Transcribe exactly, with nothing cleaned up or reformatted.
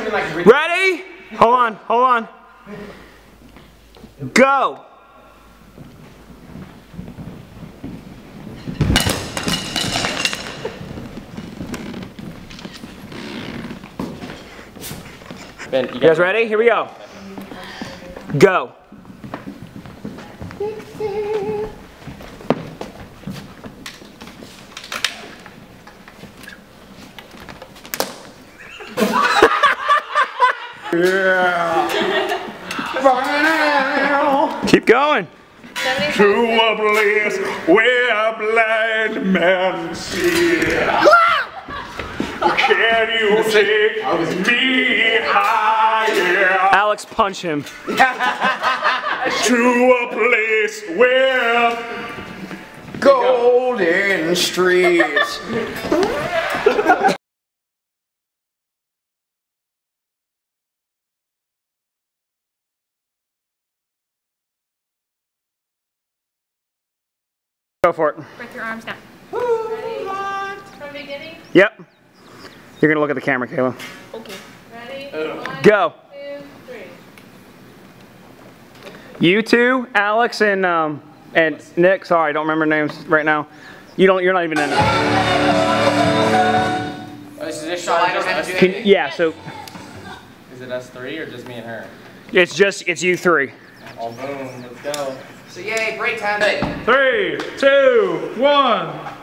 even like. Ready? Hold on, hold on. Go. Ben, You guys ready? Here we go. Go. Yeah. Keep going. To a place where blind men see. Can you take me higher? Alex, punch him. To a place where golden streets. Go for it. Break your arms down. Ready? From the beginning? Yep. You're gonna look at the camera, Kayla. Okay. Ready? One, Go. two, three. You two, Alex and um and Nick. Sorry, I don't remember names right now. You don't. You're not even in it. Oh, is this shot? I don't have to do Can, anything? yeah. So Is it us three or just me and her? it's just it's you three. Oh, boom. Let's go. So yay, break time. three, two, one.